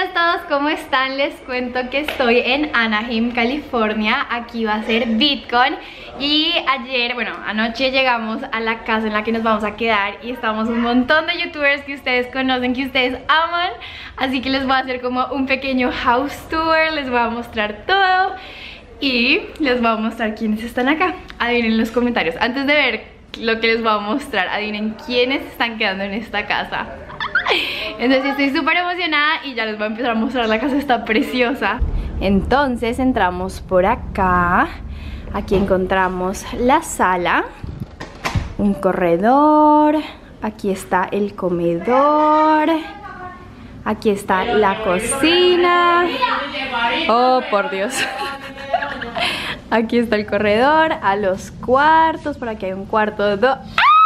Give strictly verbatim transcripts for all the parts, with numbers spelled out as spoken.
días a todos, ¿cómo están? Les cuento que estoy en Anaheim, California. Aquí va a ser VidCon. Y ayer, bueno, anoche llegamos a la casa en la que nos vamos a quedar y estamos un montón de youtubers que ustedes conocen, que ustedes aman. Así que les voy a hacer como un pequeño house tour, les voy a mostrar todo y les voy a mostrar quiénes están acá. Adivinen en los comentarios. Antes de ver lo que les voy a mostrar, adivinen quiénes están quedando en esta casa. Entonces estoy súper emocionada y ya les voy a empezar a mostrar. La casa está preciosa. Entonces entramos por acá. Aquí encontramos la sala, un corredor, aquí está el comedor, aquí está la cocina. Oh, por Dios. Aquí está el corredor, a los cuartos, por aquí hay un cuarto de... ¡Ah!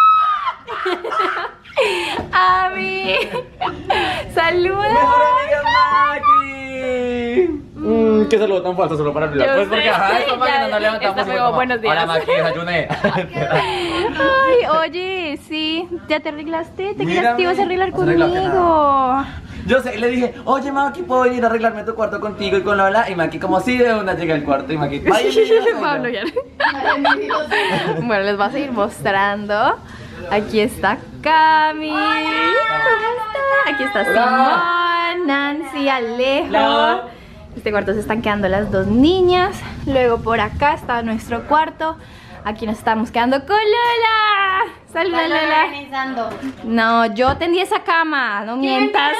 ¡Ami! ¡Saluda! ¡Mejor amiga Maki! Mm, ¿Qué saludo tan falso solo para olvidar? Pues porque ajá, esta mañana nos levantamos y como, buenos días. hola Maki, desayuné. Ay, oye, sí, ¿ya te arreglaste? ¿Te quedas que ibas a arreglar no se arregla conmigo? Yo sé, le dije, oye Maki, ¿puedo venir a arreglarme tu cuarto contigo y con Lola? Y Maki como sí, de una llega al cuarto y Maki, vaya, Pablo ya. Bueno, les voy a seguir mostrando. Aquí está Cami. ¿Cómo está? Aquí está Simón, Nancy, Alejo. Hola. Este cuarto se están quedando las dos niñas. Luego por acá está nuestro cuarto. Aquí nos estamos quedando con Lola. Saluda, Lola. No, yo tendí esa cama, no mientas.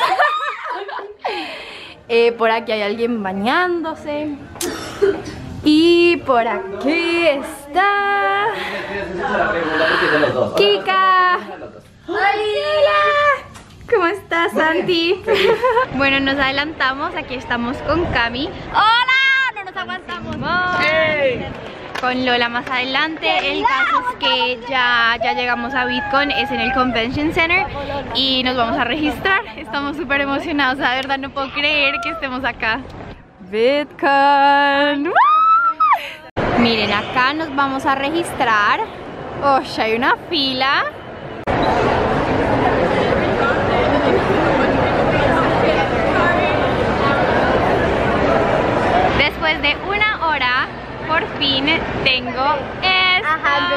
eh, por aquí hay alguien bañándose. Y por aquí está Kika. Hola. ¿Cómo estás, Santi? Bueno, nos adelantamos. Aquí estamos con Cami. ¡Hola! No nos aguantamos. Hey. Con Lola más adelante. El caso es que ya, ya llegamos a VidCon. Es en el Convention Center y nos vamos a registrar. Estamos súper emocionados. La verdad no puedo creer que estemos acá. VidCon. ¡Woo! Miren, acá nos vamos a registrar. Oh, hay una fila. Después de una hora, por fin tengo esto.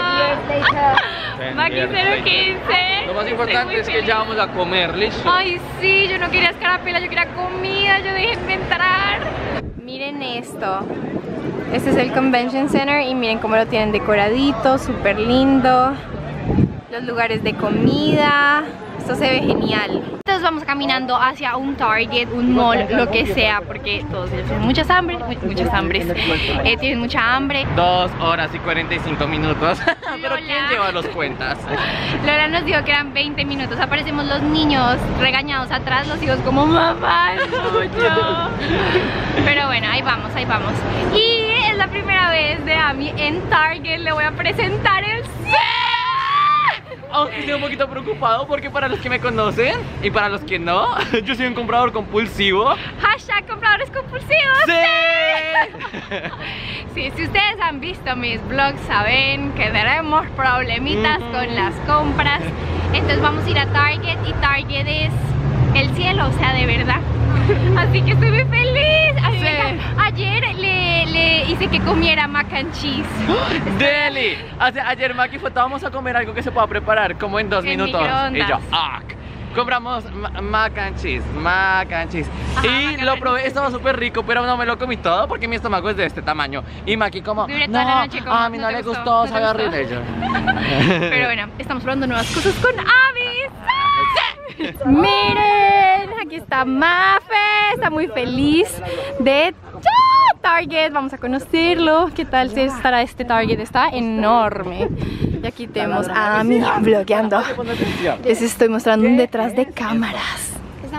Maki cero quince. Lo más importante es que ya vamos a comer, ¿listo? Ay, sí, yo no quería escarapela, yo quería comida, yo déjenme entrar. Miren esto. Este es el Convention Center y miren cómo lo tienen decoradito, súper lindo. Los lugares de comida. Esto se ve genial. Entonces vamos caminando hacia un Target, un mall, lo que sea, porque todos ellos tienen muchas hambres, muchas hambres, eh, tienen mucha hambre. Dos horas y cuarenta y cinco minutos. Pero Lola. ¿quién lleva los cuentas? Lola nos dijo que eran veinte minutos. Aparecemos los niños regañados atrás, los hijos como mamá, es mucho. Pero bueno, ahí vamos, ahí vamos. Y es la primera vez de Ami en Target. Le voy a presentar el set. Aunque estoy un poquito preocupado porque para los que me conocen y para los que no, yo soy un comprador compulsivo. Hashtag compradores compulsivos. ¡Sí! Sí, si ustedes han visto mis vlogs saben que tenemos problemitas Mm-hmm. con las compras. Entonces vamos a ir a Target y Target es el cielo, o sea, de verdad. Así que estoy muy feliz. A mí Sí. me encanta. Ayer le, le hice que comiera mac and cheese. Deli. Hace, ayer Maki fue, vamos a comer algo que se pueda preparar como en dos En minutos. microondas. Y yo, ah. Compramos ma- mac and cheese, mac and cheese. Ajá, y mac and lo cheese. probé, estaba súper rico, pero no me lo comí todo porque mi estómago es de este tamaño. Y Maki como, Duré no, toda la noche como, a mí ¿no no, te le gustó? gustó, ¿No te sabe gustó? horrible. Yo. Pero bueno, estamos probando nuevas cosas con Avis. Miren, aquí está Mafe, está muy feliz de Target. Vamos a conocerlo. ¿Qué tal se estará este Target? Está enorme. Y aquí tenemos a Ami bloqueando. Les estoy mostrando un detrás de cámaras.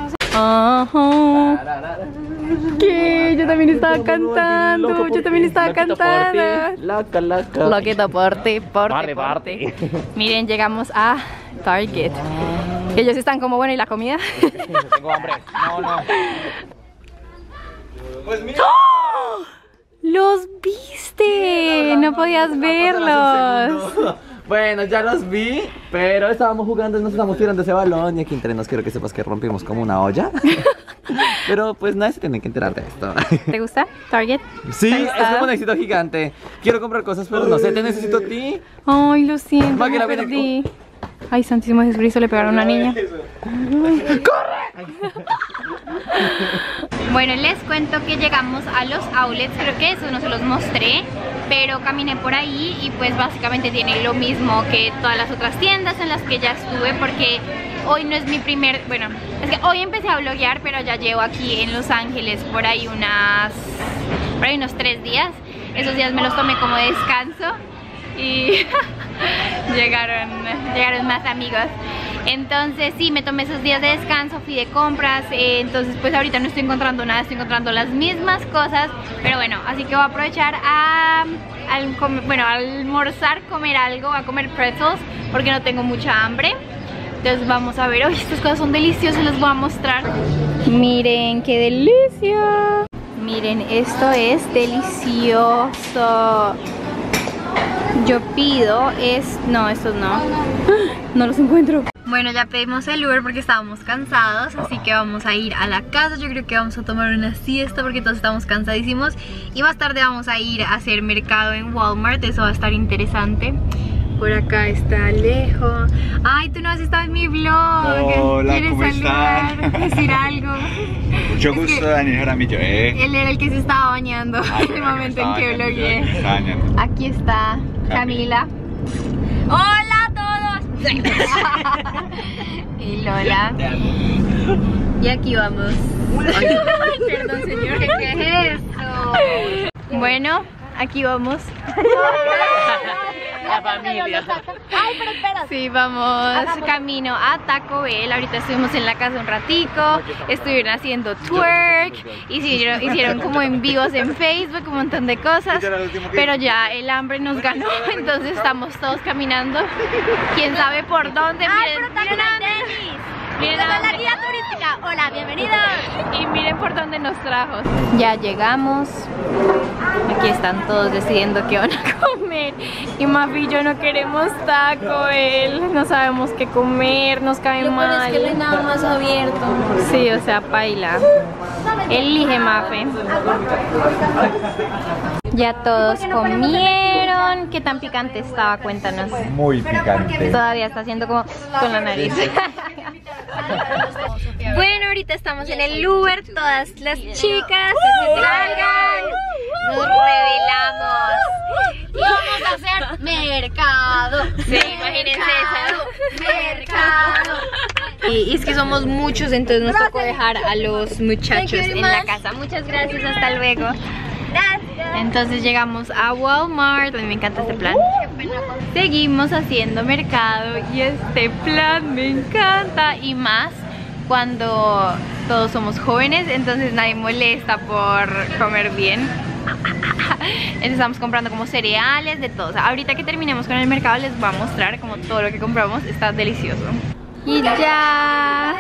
Ajá. ¿Qué? Yo también estaba cantando. Yo también estaba cantando. Loca, loca. Loquito por ti, por ti, Vale, por vale. ti. Miren, llegamos a Target. Ellos están como, bueno, ¿y la comida? Tengo hambre. No, no. Pues mira. ¡Oh! ¡Los viste! No podías verlos. Bueno, ya los vi, pero estábamos jugando, nos estamos tirando ese balón y aquí entre nos quiero que sepas que rompimos como una olla. Pero pues nadie se tiene que enterar de esto. ¿Te gusta? Target. Sí, ¿Te es gusta? como un éxito gigante. Quiero comprar cosas, pero no sé, te necesito a ti. Ay, lo siento, Va, que me la viene- perdí. Ay, Santísimo Jesucristo, le pegaron a una niña. Bueno, les cuento que llegamos a los outlets, creo que eso no se los mostré, pero caminé por ahí y pues básicamente tiene lo mismo que todas las otras tiendas en las que ya estuve, porque hoy no es mi primer, bueno, es que hoy empecé a vloguear, pero ya llevo aquí en Los Ángeles por ahí unas, por ahí unos tres días. Esos días me los tomé como descanso y llegaron, llegaron más amigos. Entonces sí, me tomé esos días de descanso, fui de compras, eh, entonces pues ahorita no estoy encontrando nada, estoy encontrando las mismas cosas, pero bueno, así que voy a aprovechar a, al comer, bueno, a almorzar, comer algo, a comer pretzels, porque no tengo mucha hambre. Entonces vamos a ver, ¡ay, estas cosas son deliciosas! Les voy a mostrar. Miren, qué delicia. Miren, esto es delicioso. Yo pido es... no, estos no. No los encuentro. Bueno, ya pedimos el Uber porque estábamos cansados, así que vamos a ir a la casa. Yo creo que vamos a tomar una siesta porque todos estamos cansadísimos. Y más tarde vamos a ir a hacer mercado en Walmart, eso va a estar interesante. Por acá está Alejo. Ay, tú no has estado en mi vlog. Hola, ¿Quieres ¿cómo saludar? están? Decir algo. Mucho Es gusto, que- Dani Jaramillo, ¿eh? Él era el que se estaba bañando Ay, en el bueno, momento me en que estaba bañando, vlogueé. me estaba bañando. Aquí está Camila. ¡Hola a todos! Y Lola. Y aquí vamos. Ay, perdón, señor, ¿qué es esto? Bueno, aquí vamos. La familia. Sí, vamos camino a Taco Bell. Ahorita estuvimos en la casa un ratico, estuvieron haciendo twerk, hicieron, hicieron como en vivos en Facebook, un montón de cosas, pero ya el hambre nos ganó, entonces estamos todos caminando, quién sabe por dónde. Miren, miren a Denis, miren a la guía turística. Hola, bienvenidos. Y miren por dónde nos trajo. Ya llegamos. Aquí están todos decidiendo qué van a comer. Y Mafi y yo no queremos Taco Bell. No sabemos qué comer, nos cae mal. Es que no hay nada más abierto. Sí, o sea, paila. Elige, Mafe. Ya todos comieron. ¿Qué tan picante estaba? Cuéntanos. Muy picante. Todavía está haciendo como con la nariz. Bueno, ahorita estamos en el Uber, todas las chicas se salgan. Nos revelamos. Y vamos a hacer mercado. Sí, imagínense eso. Mercado. Y, y es que somos muchos, entonces nos tocó dejar a los muchachos en la casa. Muchas gracias, hasta luego. Entonces llegamos a Walmart. A mí me encanta este plan. Seguimos haciendo mercado y este plan me encanta. Y más cuando todos somos jóvenes, entonces nadie molesta por comer bien. Entonces estamos comprando como cereales, de todo. O sea, ahorita que terminemos con el mercado les voy a mostrar como todo lo que compramos. Está delicioso. Y ya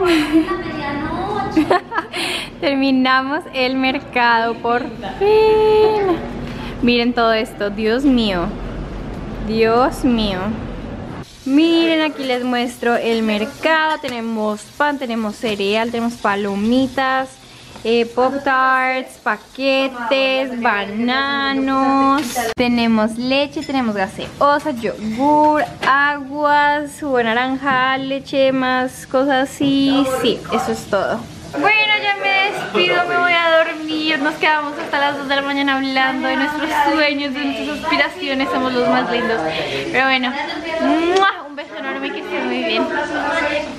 terminamos el mercado por fin. Miren todo esto, Dios mío. Dios mío. Miren, aquí les muestro el mercado. Tenemos pan, tenemos cereal, tenemos palomitas, eh, pop tarts, paquetes, bananos. Tenemos leche, tenemos gaseosa, yogur, aguas, jugo de naranja, leche, más cosas así. Sí, eso es todo. Bueno, ya me despido, me voy a dormir. Nos quedamos hasta las dos de la mañana hablando de nuestros sueños, de nuestras aspiraciones. Somos los más lindos. Pero bueno, ¡mua! Un beso enorme, que estén muy bien.